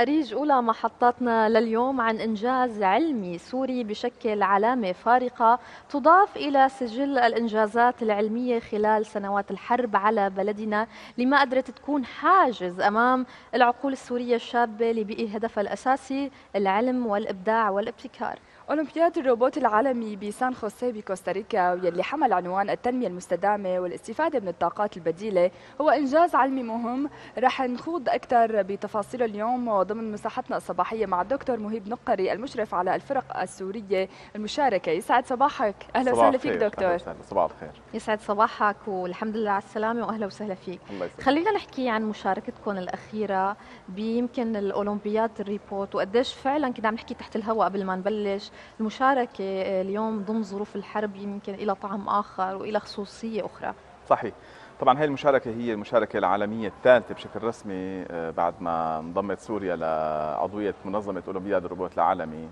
أريج أولى محطاتنا لليوم عن إنجاز علمي سوري بشكل علامة فارقة تضاف إلى سجل الإنجازات العلمية خلال سنوات الحرب على بلدنا، لما قدرت تكون حاجز أمام العقول السورية الشابة اللي بقي هدفها الأساسي العلم والإبداع والابتكار. أولمبياد الروبوت العالمي بسان خوسيه بكوستاريكا، واللي حمل عنوان التنمية المستدامة والاستفادة من الطاقات البديلة، هو إنجاز علمي مهم. رح نخوض أكثر بتفاصيله اليوم ضمن مساحتنا الصباحية مع الدكتور مهيب نقري المشرف على الفرق السورية المشاركة. يسعد صباحك، أهلا وسهلا فيك دكتور. أهلا وسهلا، صباح الخير. يسعد صباحك والحمد لله على السلامة وأهلا وسهلا فيك. الله يسلمك. خلينا نحكي عن مشاركتكم الأخيرة بيمكن الأولمبياد الريبوت، وقديش فعلا كنا عم نحكي تحت الهواء قبل ما نبلش. المشاركة اليوم ضمن ظروف الحرب يمكن إلى طعم آخر وإلى خصوصية أخرى. صحيح. طبعا هي المشاركة هي المشاركة العالمية الثالثة بشكل رسمي بعد ما انضمت سوريا لعضوية منظمة أولمبياد الروبوت العالمي.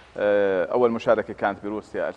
أول مشاركة كانت بروسيا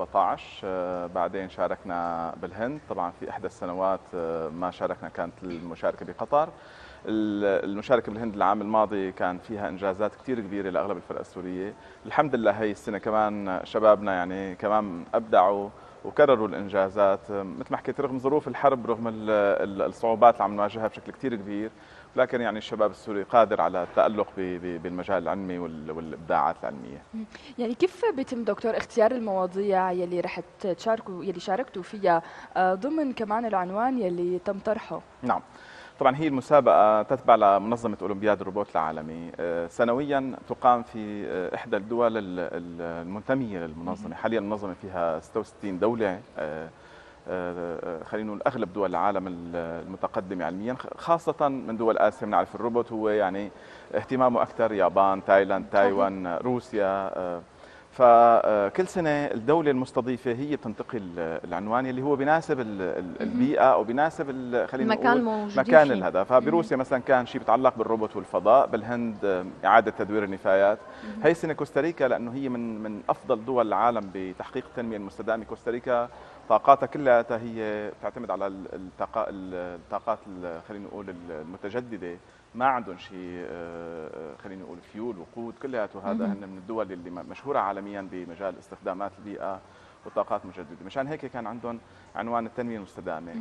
2014، بعدين شاركنا بالهند. طبعا في إحدى السنوات ما شاركنا كانت المشاركة بقطر. المشاركة بالهند العام الماضي كان فيها إنجازات كثير كبيرة لأغلب الفرق السورية. الحمد لله هي السنة كمان شبابنا يعني كمان أبدعوا وكرروا الإنجازات مثل ما حكيت، رغم ظروف الحرب، رغم الصعوبات اللي عم نواجهها بشكل كثير كبير، لكن يعني الشباب السوري قادر على التألق بالمجال العلمي والإبداعات العلمية. يعني كيف بيتم دكتور اختيار المواضيع يلي رح تشاركوا يلي شاركتوا فيها ضمن كمان العنوان يلي تم طرحه؟ نعم، طبعا هي المسابقة تتبع لمنظمة أولمبياد الروبوت العالمي، سنويا تقام في إحدى الدول المنتمية للمنظمة. حاليا المنظمة فيها 66 دولة، خلينا نقول أغلب دول العالم المتقدمة علميا، خاصة من دول آسيا. بنعرف الروبوت هو يعني اهتمامه أكثر يابان، تايلاند، تايوان، روسيا. فكل سنة الدولة المستضيفة هي بتنتقي العنوان اللي هو بيناسب البيئة أو بيناسب خلينا نقول مكان الهدف. فبروسيا مثلا كان شيء بيتعلق بالروبوت والفضاء، بالهند إعادة تدوير النفايات. هي السنة كوستاريكا لأنه هي من أفضل دول العالم بتحقيق التنمية المستدامة. كوستاريكا طاقاتها كلها هي تعتمد على الطاقات خلينا نقول المتجددة. ما عندهم شيء خلينا نقول فيول وقود كلياته. هذا هن من الدول اللي مشهوره عالميا بمجال استخدامات البيئه والطاقات المتجدده. مشان هيك كان عندهم عنوان التنميه المستدامه.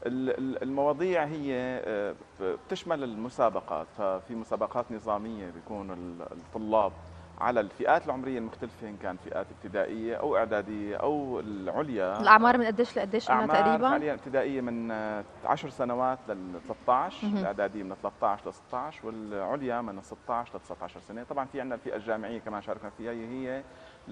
المواضيع هي بتشمل المسابقات، ففي مسابقات نظاميه بيكون الطلاب على الفئات العمريه المختلفه، ان كان فئات ابتدائيه او اعداديه او العليا. الاعمار من قديش لقديش تقريبا؟ حاليا ابتدائيه من 10 سنوات لل 13، الاعداديه من 13 ل 16، والعليا من 16 ل 19 سنه. طبعا في عندنا الفئه الجامعيه كمان شاركنا فيها، هي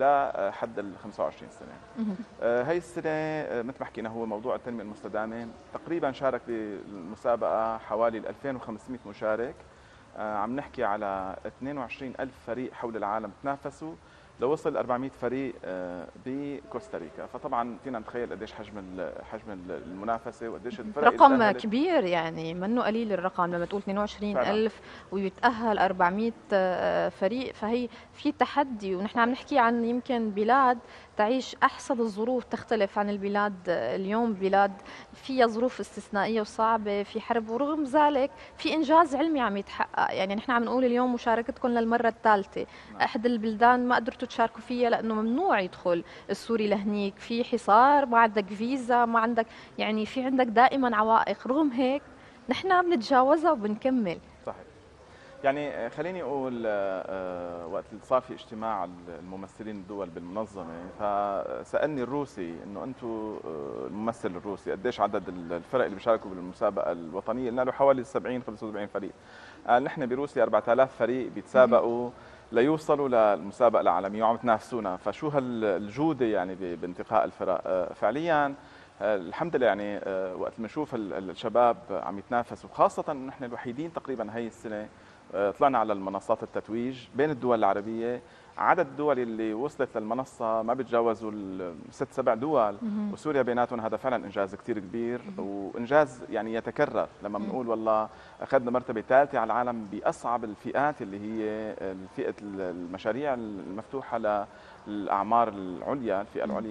لحد ال 25 سنه. هي السنه مثل ما حكينا هو موضوع التنميه المستدامه. تقريبا شارك بالمسابقه حوالي 2500 مشارك. عم نحكي على 22 ألف فريق حول العالم تنافسوا لوصل 400 فريق بكوستاريكا. فطبعا فينا نتخيل قديش حجم المنافسه وقديش الفرق. رقم كبير يعني، منه قليل الرقم لما تقول 22 ألف ويتأهل 400 فريق، فهي في تحدي. ونحن عم نحكي عن يمكن بلاد تعيش أحسن الظروف، تختلف عن البلاد اليوم، بلاد فيها ظروف استثنائية وصعبة في حرب، ورغم ذلك في إنجاز علمي عم يتحقق. يعني نحن عم نقول اليوم مشاركتكم للمرة الثالثة، أحد البلدان ما قدرتوا تشاركوا فيها لأنه ممنوع يدخل السوري لهنيك، في حصار، ما عندك فيزا، ما عندك يعني في عندك دائما عوائق. رغم هيك نحن بنتجاوزها وبنكمل. صحيح. يعني خليني اقول وقت صار في اجتماع الممثلين الدول بالمنظمه، فسالني الروسي انه انتم الممثل الروسي قديش عدد الفرق اللي بيشاركوا بالمسابقه الوطنيه؟ قلنا له حوالي 70 75 فريق. قال نحن بروسيا 4000 فريق بيتسابقوا ليوصلوا للمسابقه العالميه وعم تنافسونا. فشو هالجوده يعني بانتقاء الفرق فعليا. الحمد لله يعني وقت ما نشوف الشباب عم يتنافسوا، خاصه نحن الوحيدين تقريبا هي السنه طلعنا على المنصات التتويج بين الدول العربية. عدد الدول اللي وصلت للمنصة ما بتجاوزوا الست سبع دول، وسوريا بيناتهم. هذا فعلا إنجاز كثير كبير، وإنجاز يعني يتكرر لما بنقول والله أخذنا مرتبة ثالثة على العالم بأصعب الفئات اللي هي فئة المشاريع المفتوحة للأعمار العليا، الفئة العليا.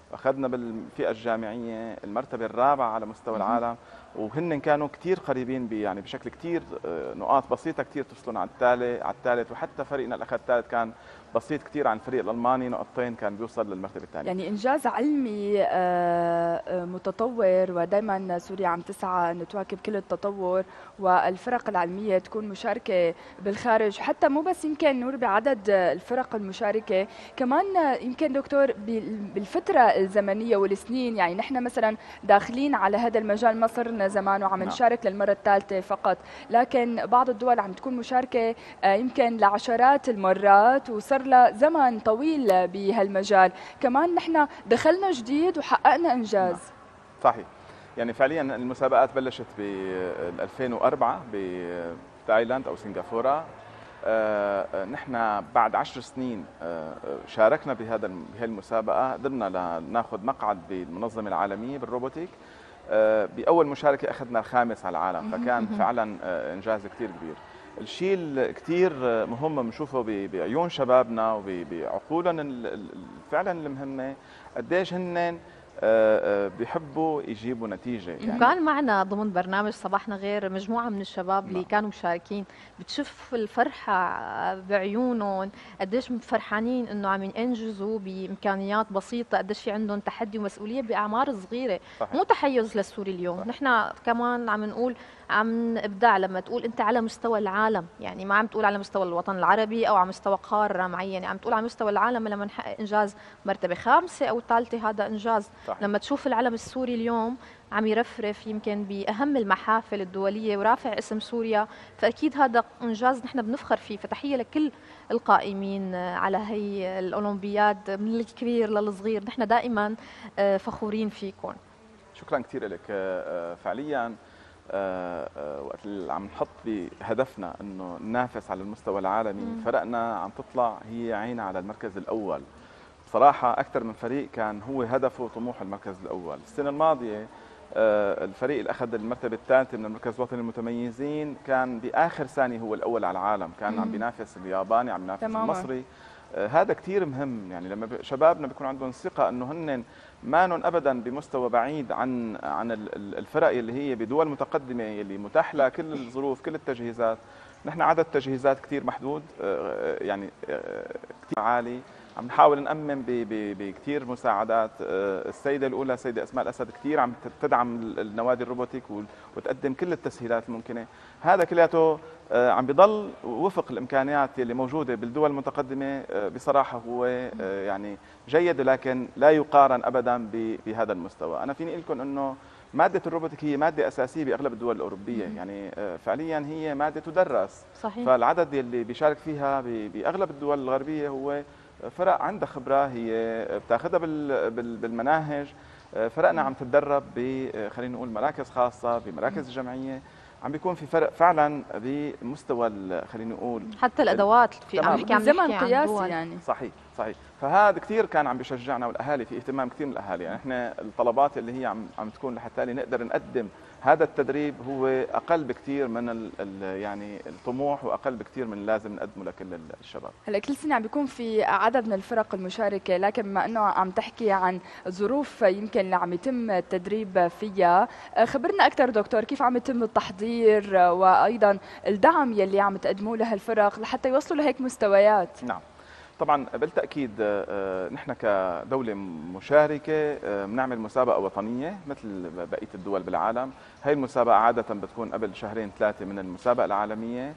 واخذنا بالفئه الجامعيه المرتبه الرابعه على مستوى العالم، وهن كانوا كثير قريبين يعني بشكل كثير نقاط بسيطه كثير تفصلون على الثالث، وحتى فريقنا اللي اخذ الثالث كان بسيط كثير عن الفريق الالماني، نقطتين كان بيوصل للمرتبه الثانيه. يعني انجاز علمي متطور، ودائما سوريا عم تسعى انه تواكب كل التطور، والفرق العلميه تكون مشاركه بالخارج، حتى مو بس يمكن نور بعدد الفرق المشاركه، كمان يمكن دكتور بالفتره الزمنيه والسنين. يعني نحن مثلا داخلين على هذا المجال، ما صرنا زمان وعم نشارك للمره الثالثه فقط، لكن بعض الدول عم تكون مشاركه يمكن لعشرات المرات وصار لها زمن طويل بهالمجال. كمان نحن دخلنا جديد وحققنا انجاز. صحيح، يعني فعليا المسابقات بلشت ب 2004 بتايلاند او سنغافوره. نحن بعد 10 سنين شاركنا بهي المسابقه، قدرنا ناخذ مقعد بالمنظمه العالميه بالروبوتيك. باول مشاركه اخذنا الخامس على العالم، فكان فعلا انجاز كثير كبير. الشيء الكثير مهم بنشوفه بعيون شبابنا وبعقولهم فعلا المهمه، قديش هن بيحبوا يجيبوا نتيجه. يعني كان معنا ضمن برنامج صباحنا غير مجموعه من الشباب اللي كانوا مشاركين، بتشوف الفرحه بعيونهم، قديش فرحانين انه عم ينجزوا بامكانيات بسيطه، قديش في عندهم تحدي ومسؤوليه باعمار صغيره. صحيح. مو تحيز للسوري اليوم، صحيح. نحن كمان عم نقول عم ابداع. لما تقول انت على مستوى العالم، يعني ما عم تقول على مستوى الوطن العربي او على مستوى قاره معينه، عم تقول على مستوى العالم. لما نحقق انجاز مرتبه خامسه او ثالثه هذا انجاز. صحيح. لما تشوف العلم السوري اليوم عم يرفرف يمكن باهم المحافل الدوليه ورافع اسم سوريا، فاكيد هذا انجاز نحن بنفخر فيه. فتحيه لكل القائمين على هي الاولمبياد، من الكبير للصغير، نحن دائما فخورين فيكم. شكرا كثير لك. فعليا وقت اللي عم نحط بهدفنا انه ننافس على المستوى العالمي، فرقنا عم تطلع هي عينها على المركز الاول. بصراحه اكثر من فريق كان هو هدفه وطموح المركز الاول. السنه الماضيه الفريق اللي اخذ المرتبه الثالثه من المركز الوطني للمتميزين كان باخر ثانيه هو الاول على العالم، كان عم بينافس الياباني، عم بينافس المصري. هذا كثير مهم، يعني لما شبابنا بيكون عندهم ثقه انه هن مانن ابدا بمستوى بعيد عن الفرق اللي هي بدول متقدمه اللي متاح لها كل الظروف كل التجهيزات. نحن عدد تجهيزات كثير محدود، يعني كثير عالي، عم نحاول نأمن بكثير مساعدات. السيدة الأولى السيدة أسماء الأسد كثير عم تدعم النوادي الروبوتيك وتقدم كل التسهيلات الممكنة. هذا كلياته عم بيضل وفق الإمكانيات اللي موجودة بالدول المتقدمة. بصراحة هو يعني جيد، لكن لا يقارن أبدا بهذا المستوى. أنا فيني أقول لكم أنه مادة الروبوتيك هي مادة أساسية بأغلب الدول الأوروبية، يعني فعليا هي مادة تدرس. صحيح. فالعدد اللي بيشارك فيها بأغلب الدول الغربية هو فرق عندها خبرة، هي بتاخذها بالمناهج. فرقنا عم تتدرب خلينا نقول مراكز خاصة، بمراكز جمعية، عم بيكون في فرق فعلا بمستوى خلينا نقول حتى الادوات في عم نحكي عن زمن قياسي يعني. صحيح. فهذا كثير كان عم بيشجعنا، والاهالي في اهتمام كثير من الاهالي. يعني احنا الطلبات اللي هي عم تكون لحتى نقدر نقدم هذا التدريب هو اقل بكثير من يعني الطموح، واقل بكثير من اللازم نقدمه لكل الشباب. هلا كل سنه عم بيكون في عدد من الفرق المشاركه، لكن بما انه عم تحكي عن ظروف يمكن اللي عم يتم التدريب فيها، خبرنا اكثر دكتور، كيف عم يتم التحضير وايضا الدعم يلي عم تقدموه لهالفرق لحتى يوصلوا لهيك مستويات؟ نعم طبعا بالتاكيد. نحن كدوله مشاركه بنعمل مسابقه وطنيه مثل بقيه الدول بالعالم. هي المسابقه عاده بتكون قبل شهرين ثلاثه من المسابقه العالميه.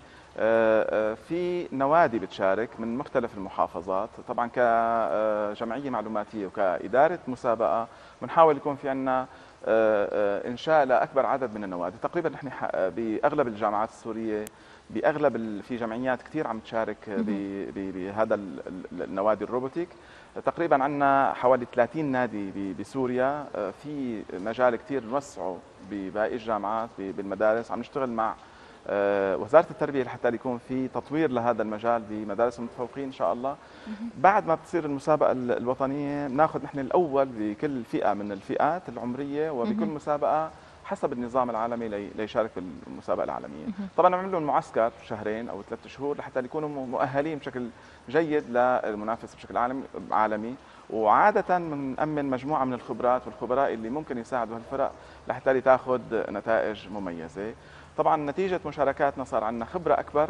في نوادي بتشارك من مختلف المحافظات. طبعا كجمعيه معلوماتيه وكاداره مسابقه بنحاول يكون في عندنا انشاء لاكبر عدد من النوادي. تقريبا نحن باغلب الجامعات السوريه، باغلب في جمعيات كثير عم تشارك بهذا النوادي الروبوتيك. تقريبا عندنا حوالي 30 نادي بسوريا. في مجال كثير نوسعه بباقي الجامعات بالمدارس. عم نشتغل مع وزارة التربية لحتى يكون في تطوير لهذا المجال بمدارس المتفوقين إن شاء الله. بعد ما بتصير المسابقة الوطنية بناخذ نحن الأول بكل فئة من الفئات العمرية، وبكل مسابقة حسب النظام العالمي ليشارك بالمسابقه العالميه. طبعا عملوا معسكر شهرين او 3 شهور لحتى يكونوا مؤهلين بشكل جيد للمنافسه بشكل عالمي، وعاده بنأمن مجموعه من الخبرات والخبراء اللي ممكن يساعدوا هالفرق لحتى تاخذ نتائج مميزه. طبعا نتيجه مشاركاتنا صار عندنا خبره اكبر،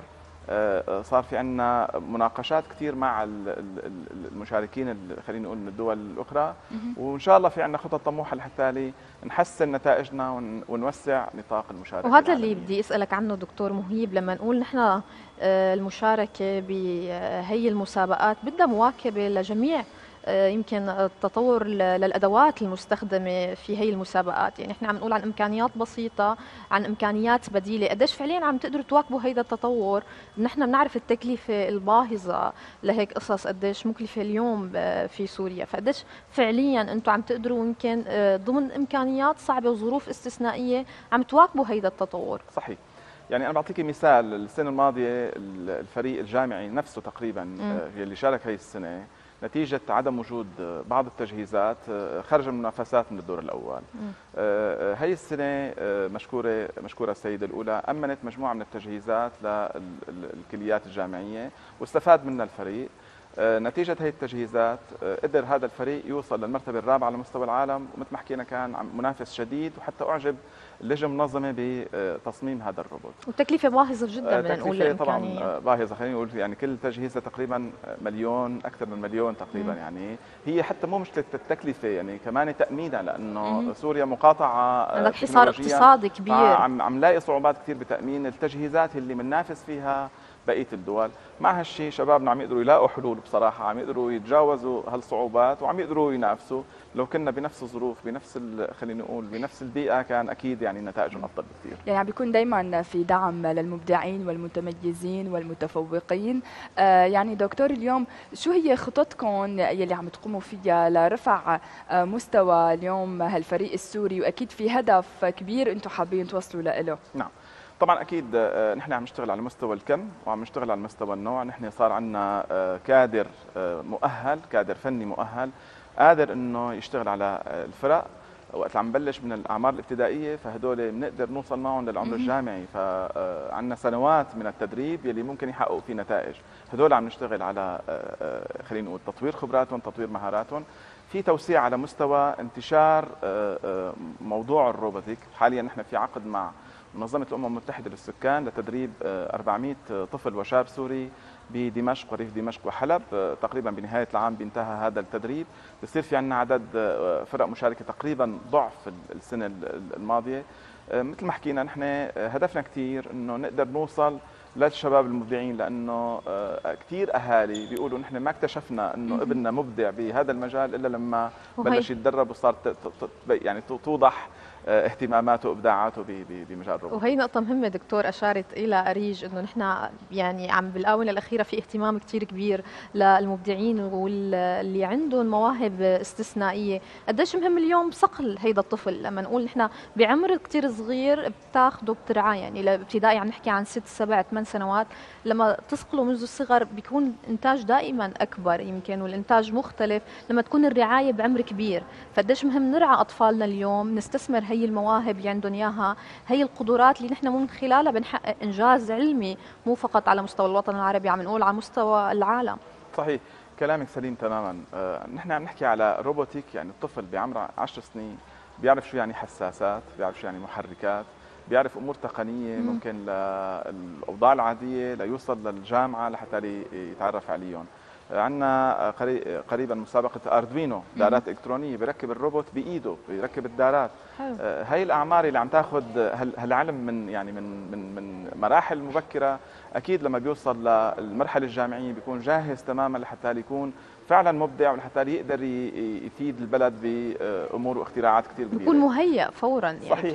صار في عندنا مناقشات كثير مع المشاركين خلينا نقول من الدول الاخرى، وان شاء الله في عندنا خطط طموحه لحتى نحسن نتائجنا ونوسع نطاق المشاركه. وهذا اللي بدي اسالك عنه دكتور مهيب، لما نقول نحن المشاركه بهي المسابقات بدها مواكبه لجميع يمكن التطور للادوات المستخدمه في هي المسابقات، يعني احنا عم نقول عن امكانيات بسيطه، عن امكانيات بديله، قديش فعليا عم تقدروا تواكبوا هيدا التطور؟ نحن بنعرف التكلفه الباهظه لهيك قصص قديش مكلفه اليوم في سوريا، فقديش فعليا انتم عم تقدروا يمكن ضمن امكانيات صعبه وظروف استثنائيه عم تواكبوا هيدا التطور؟ صحيح. يعني انا بعطيكي مثال، السنه الماضيه الفريق الجامعي نفسه تقريبا اللي شارك هي السنه نتيجة عدم وجود بعض التجهيزات خرج المنافسات من الدور الأول. هي السنة مشكورة السيدة الأولى أمنت مجموعة من التجهيزات للكليات الجامعية واستفاد منها الفريق. نتيجة هي التجهيزات قدر هذا الفريق يوصل للمرتبة الرابعة على مستوى العالم، ومثل ما حكينا كان منافس شديد، وحتى أعجب اللجنة المنظمة بتصميم هذا الروبوت. والتكلفة باهظة جدا بدنا نقول. تكلفة طبعا باهظة، خلينا نقول يعني كل تجهيزة تقريبا مليون، أكثر من مليون تقريبا. يعني هي حتى مو مشكلة التكلفة، يعني كمان تأمينها، لأنه سوريا مقاطعة، عندك حصار اقتصادي كبير، عم نلاقي صعوبات كثير بتأمين التجهيزات اللي بننافس فيها بقيه الدول. مع هالشيء شبابنا عم يقدروا يلاقوا حلول بصراحه، عم يقدروا يتجاوزوا هالصعوبات وعم يقدروا ينافسوا. لو كنا بنفس الظروف بنفس خلينا نقول بنفس البيئه كان اكيد يعني نتائجهم افضل بكثير. يعني عم بيكون دائما في دعم للمبدعين والمتميزين والمتفوقين. يعني دكتور اليوم شو هي خططكم يلي عم تقوموا فيها لرفع مستوى اليوم هالفريق السوري، واكيد في هدف كبير انتم حابين توصلوا له؟ نعم طبعا اكيد نحن عم نشتغل على مستوى الكم وعم نشتغل على مستوى النوع. نحن صار عندنا كادر مؤهل، كادر فني مؤهل قادر انه يشتغل على الفرق. وقت عم نبلش من الاعمار الابتدائيه فهدول بنقدر نوصل معهم للعمر الجامعي، فعندنا سنوات من التدريب يلي ممكن يحققوا فيه نتائج. هدول عم نشتغل على خلينا نقول تطوير خبراتهم، تطوير مهاراتهم، في توسيع على مستوى انتشار موضوع الروبوتيك. حاليا نحن في عقد مع منظمة الأمم المتحدة للسكان لتدريب 400 طفل وشاب سوري بدمشق وريف دمشق وحلب. تقريبا بنهاية العام بينتهى هذا التدريب، بصير في عندنا عدد فرق مشاركة تقريبا ضعف السنة الماضية. مثل ما حكينا نحن هدفنا كثير انه نقدر نوصل للشباب المبدعين، لانه كثير اهالي بيقولوا نحن ما اكتشفنا انه ابننا مبدع بهذا المجال الا لما بلش يتدرب وصار يعني توضح اهتماماته وابداعاته بمجال الروبوت. وهي نقطة مهمة دكتور أشارت إلى أريج، إنه نحن يعني عم بالآونة الأخيرة في اهتمام كثير كبير للمبدعين واللي عندهم مواهب استثنائية. قديش مهم اليوم صقل هيدا الطفل، لما نقول نحن بعمر كثير صغير بتاخده بترعاه، يعني ابتدائي عم نحكي عن 6 7 8 سنوات، لما تصقله منذ الصغر بيكون إنتاج دائما أكبر يمكن، والإنتاج مختلف لما تكون الرعاية بعمر كبير. فقديش مهم نرعى أطفالنا اليوم، نستثمر هي المواهب اللي عندهم اياها، هي القدرات اللي نحن من خلالها بنحقق انجاز علمي مو فقط على مستوى الوطن العربي، عم نقول على مستوى العالم. صحيح كلامك سليم تماما. نحن عم نحكي على روبوتيك، يعني الطفل بعمر 10 سنين بيعرف شو يعني حساسات، بيعرف شو يعني محركات، بيعرف امور تقنيه ممكن للاوضاع العاديه ليوصل للجامعه لحتى يتعرف عليهم. عندنا قريبا مسابقه اردوينو، دارات الكترونيه، بيركب الروبوت بايده، بيركب الدارات. هاي الاعمار اللي عم تاخذ هالعلم من يعني من مراحل مبكره، اكيد لما بيوصل للمرحله الجامعيه بيكون جاهز تماما لحتى يكون فعلا مبدع، ولحتى يقدر يفيد البلد بامور واختراعات كثير كبيره. بيكون مهيأ فورا يعني. صحيح.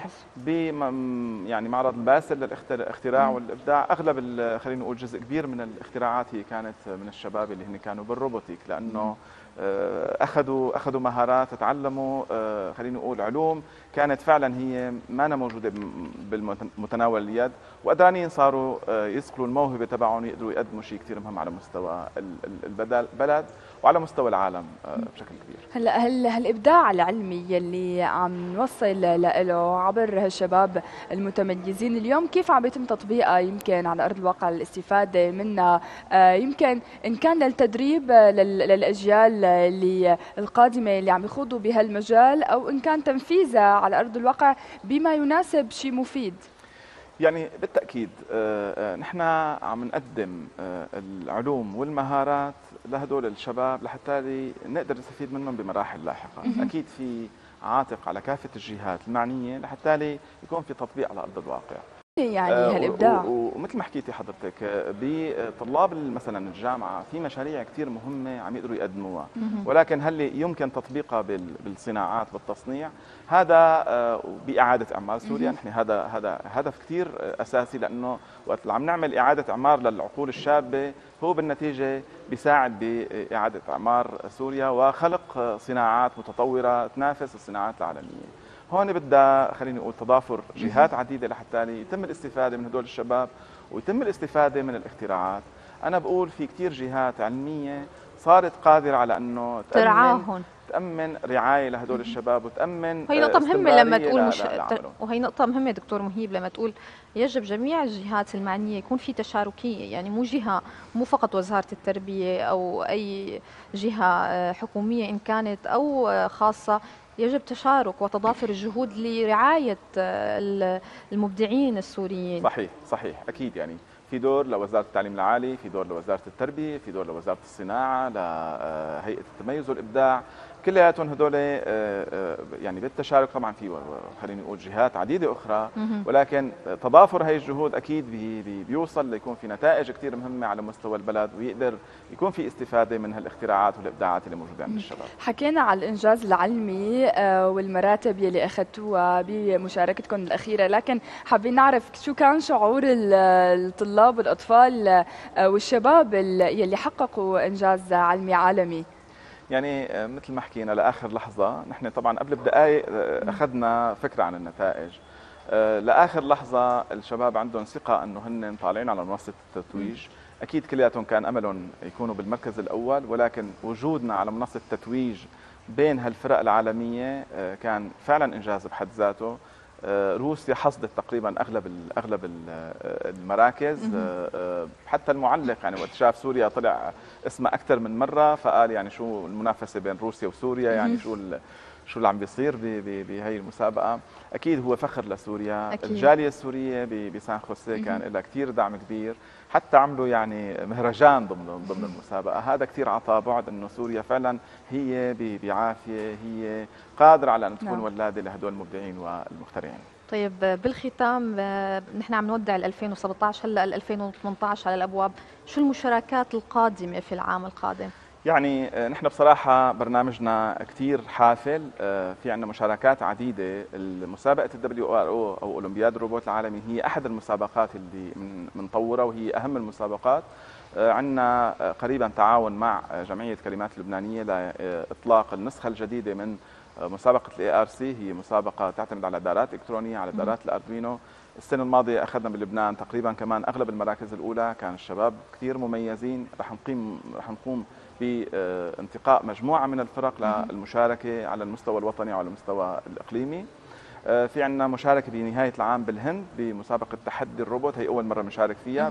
يعني معرض الباسل للاختراع والابداع، اغلب خلينا نقول جزء كبير من الاختراعات هي كانت من الشباب اللي هن كانوا بالروبوتيك، لانه اخذوا مهارات، تعلموا خلينا نقول علوم كانت فعلا هي ما موجوده بالمتناول اليد، وقدرانين صاروا يسقلوا الموهبه تبعهم ويقدروا يقدموا شيء كثير مهم على مستوى البلد وعلى مستوى العالم بشكل كبير. هلا هالابداع العلمي يلي عم نوصل له عبر هالشباب المتميزين اليوم، كيف عم يتم تطبيقها يمكن على ارض الواقع، الاستفاده منها يمكن ان كان للتدريب للاجيال اللي القادمه اللي عم يخوضوا بهالمجال، او ان كان تنفيذها على ارض الواقع بما يناسب شيء مفيد؟ يعني بالتاكيد نحن عم نقدم العلوم والمهارات لهدول الشباب لحتى نقدر نستفيد منهم بمراحل لاحقه. اكيد في عاتق على كافه الجهات المعنيه لحتى يكون في تطبيق على ارض الواقع. يعني هالابداع ومثل ما حكيتي حضرتك بطلاب مثلا الجامعه في مشاريع كثير مهمه عم يقدروا يقدموها، ولكن هل يمكن تطبيقها بالصناعات بالتصنيع؟ هذا باعاده اعمار سوريا. نحن هذا هدف كثير اساسي، لانه وقت عم نعمل اعاده اعمار للعقول الشابه هو بالنتيجه بيساعد باعاده اعمار سوريا وخلق صناعات متطوره تنافس الصناعات العالميه. هون بدها خليني اقول تضافر جهات عديده لحتى يتم الاستفاده من هدول الشباب ويتم الاستفاده من الاختراعات. انا بقول في كثير جهات علميه صارت قادره على انه تأمن رعاية لهدول الشباب وتأمن وهي نقطة مهمة لما تقول وهي نقطة مهمة دكتور مهيب لما تقول يجب جميع الجهات المعنية يكون في تشاركية، يعني مو جهة، مو فقط وزارة التربية أو أي جهة حكومية إن كانت أو خاصة، يجب تشارك وتضافر الجهود لرعاية المبدعين السوريين. صحيح أكيد. يعني في دور لوزارة التعليم العالي، في دور لوزارة التربية، في دور لوزارة الصناعة، لهيئة التميز والإبداع، كلياتهم هدول يعني بالتشارك. طبعا في خليني نقول جهات عديدة أخرى، ولكن تضافر هي الجهود أكيد بيوصل ليكون في نتائج كثير مهمة على مستوى البلد، ويقدر يكون في استفادة من هالاختراعات والإبداعات اللي موجودة عند الشباب. حكينا على الإنجاز العلمي والمراتب يلي أخذتوها بمشاركتكم الأخيرة، لكن حابين نعرف شو كان شعور الطلاب والأطفال والشباب يلي حققوا إنجاز علمي عالمي؟ يعني مثل ما حكينا لاخر لحظه، نحن طبعا قبل بدقائق اخذنا فكره عن النتائج. لاخر لحظه الشباب عندهم ثقه انه هن طالعين على منصه التتويج. اكيد كلياتهم كان املهم يكونوا بالمركز الاول، ولكن وجودنا على منصه التتويج بين هالفرق العالميه كان فعلا انجاز بحد ذاته. روسيا حصدت تقريبا اغلب المراكز. حتى المعلق يعني وقت شاف سوريا طلع اسمها اكثر من مره، فقال يعني شو المنافسه بين روسيا وسوريا، يعني شو اللي عم بيصير بهي المسابقه. اكيد هو فخر لسوريا. أكيد. الجاليه السوريه بسان خوسيه كان لها كثير دعم كبير، حتى عملوا يعني مهرجان ضمن المسابقه. هذا كثير اعطى بعد انه سوريا فعلا هي بعافيه، هي قادره على ان تكون ولاده لهدول المبدعين والمخترعين. طيب بالختام نحن عم نودع 2017، هلا 2018 على الابواب، شو المشاركات القادمه في العام القادم؟ يعني نحن بصراحة برنامجنا كثير حافل، في عندنا مشاركات عديدة. مسابقة WRO أو أولمبياد الروبوت العالمي هي أحد المسابقات اللي منطورة وهي أهم المسابقات. عندنا قريبا تعاون مع جمعية كلمات اللبنانية لإطلاق النسخة الجديدة من مسابقة ARC، هي مسابقة تعتمد على دارات إلكترونية، على دارات الأردوينو. السنة الماضية أخذنا بلبنان تقريبا كمان أغلب المراكز الأولى، كان الشباب كثير مميزين. رح نقوم بانتقاء مجموعة من الفرق للمشاركة على المستوى الوطني وعلى المستوى الإقليمي. في عندنا مشاركة بنهاية العام بالهند بمسابقة تحدي الروبوت، هي أول مرة نشارك فيها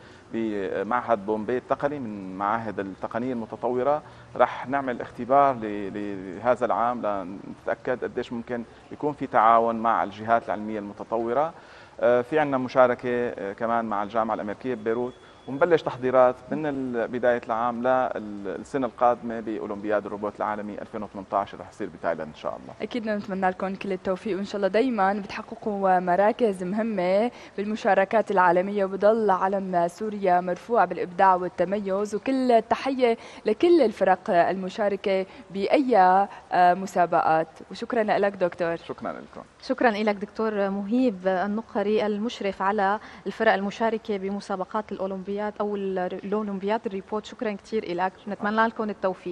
بمعهد بومبي التقني من معاهد التقنية المتطورة. رح نعمل اختبار لهذا العام لنتأكد قديش ممكن يكون في تعاون مع الجهات العلمية المتطورة. في عندنا مشاركة كمان مع الجامعة الأمريكية ببيروت، ونبلش تحضيرات من بداية العام للسنة القادمة بأولمبياد الروبوت العالمي 2018 رح يصير بتايلاند إن شاء الله. أكيد نتمنى لكم كل التوفيق، وإن شاء الله دايما بتحققوا مراكز مهمة بالمشاركات العالمية، وبضل علم سوريا مرفوع بالإبداع والتميز. وكل التحية لكل الفرق المشاركة بأي مسابقات. وشكرا لك دكتور. شكرا لكم. شكرا لك دكتور مهيب النقري المشرف على الفرق المشاركة بمسابقات الأولمبياد أو الأولمبياد الريبوت. شكرا كثير لك، نتمنى لكم التوفيق.